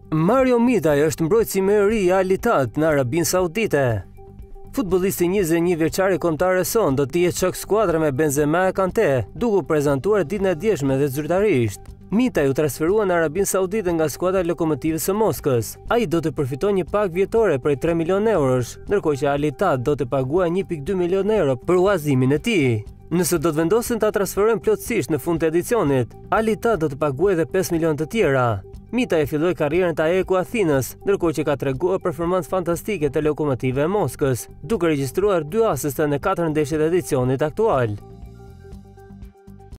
Mario Mitaj është mbrojtësi më i ri i Al Ittihad në Arabinë Saudite. Futbollisti 21 vjeçar i kombëtarës son do të jetë shok skuadre me Benzema e Kanté, duke u prezantuar ditën e djeshme dhe zyrtarisht. Mitaj u transferua në Arabinë Saudite nga skuadra e Lokomotivës së Moskës. Ai do të përfitojë një pagë vjetore prej 3 milionë eurosh, ndërkohë që Al Ittihad do të paguajë 1.2 milionë euro për udhëzimin e tij. Nëse do të vendosen ta transferojnë plotësisht në fund të edicionit, Al Ittihad do të paguajë edhe 5 milionë të tjera. Mitaj e filloi karrierën te AEK Athinës, ndërkohë që ka treguar performancë fantastike te Lokomotiva e Moskës, duke regjistruar 2 asiste në 4 ndeshjet e edicionit aktual.